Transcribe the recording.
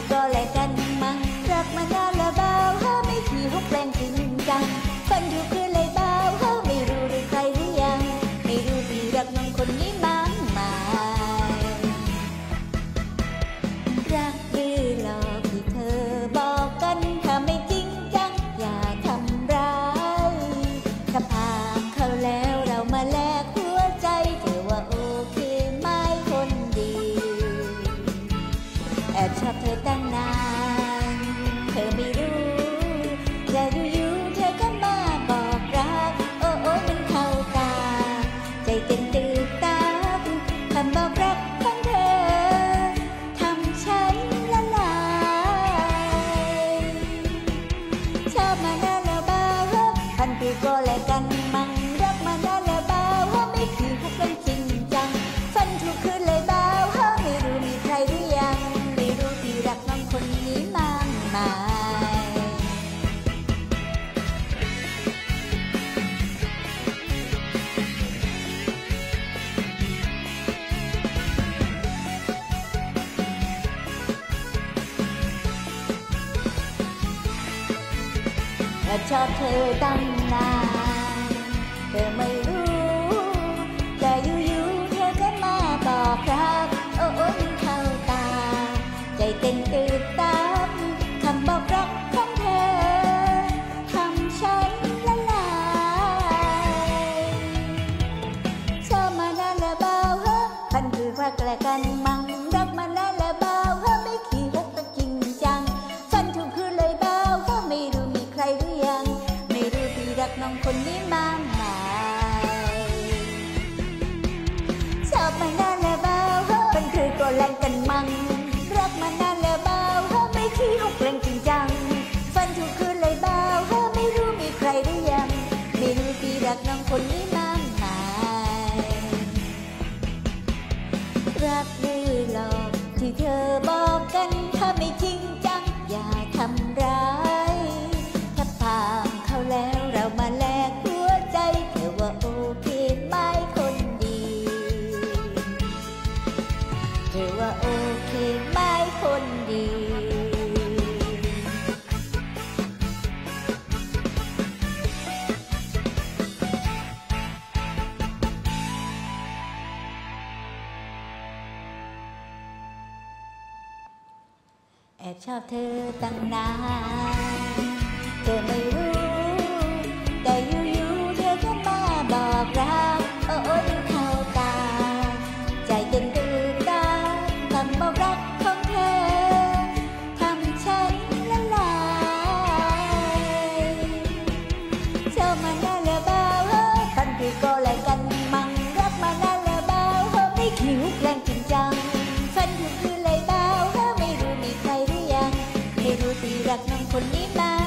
ก็แลกกันมั่งรักมานานละเบาเฮาไม่ขี่ฮกแรงจริงจังฝันอยู่คืนเลยเบาเฮาไม่รู้หรือใครหรือยังไม่รู้พี่รักน้องคนนี้มั้งไหมรักหรือหลอกที่เธอบอกกันถ้าไม่จริงจังอย่าทำร้ายถ้าผ่านเขาแล้วเรามาแลกหัวใจเธอว่าโอเคไหมคนดีแอบชอบเธอตั้งนานเธอไม่รู้แต่อยู่ๆเธอก็มาบอกรักโอ้โอ้มันเข้าตาใจเต้นตื่นตาคำบอกรักของเธอทำฉันละลายชอบมานานแล้วเบาพันปีก็แลกกันมั่งรักมานานแล้วเบาไม่ขี่คุกกันจริงจังฝันทุกคืนเลยเบาไม่รู้มีใครหรือยังไม่รู้พี่รักน้องคนนี้มั้งไหมแอบชอบเธอตั้งนานเธอไม่รู้แต่อยู่ๆเธอก็มาบอกรักโอ้โอ้มันเข้าตาใจเต้นตื่นตาคำบอกรักของเธอทำฉันละลายชอบมานานแล้วเบาพันคือรักแลกกันมั่งรักมานานแล้วเบาไม่ขี่ฮกกันจริงจังฝันทุกคืนเลยเบาไม่รู้มีใครหรือยังไม่รู้พี่รักน้องคนนี้มั้งไหมชอบมานานแล้วเบาเป็นคือก็แลกกันมั่งรักมานานแล้วเบาไม่ขี้ฮกเล่นจริงจังฝันทุกคืนเลยเบาไม่รู้มีใครหรือยังไม่รู้พี่รักน้องคนนี้มั้งไหมรักหรือหลอกที่เธอบอกกันถ้าไม่จริงจังอย่าทำร้ายถ้าผ่านเขาแล้วเรามาแลกหัวใจเธอว่าโอเคไหมคนดีเธอว่าโอเคไหมคนดีแอบชอบเธอตั้งนานเธอไม่รู้แต่อยู่ๆเธอก็มาบอกรักโอ้โอ้มันเข้าตาใจเต้นตื่นตาคำบอกรักของเธอทำฉันละลายชอบมานานแล้วเบาพันปีก็แลกกันมั่งรักมานานแล้วเบาไม่ขี้ฮกแรงจริงจังฝันทุกคืนเลยเบาไม่รู้มีใครหรือยังไม่รู้พี่รักน้องคนนี้มั้ง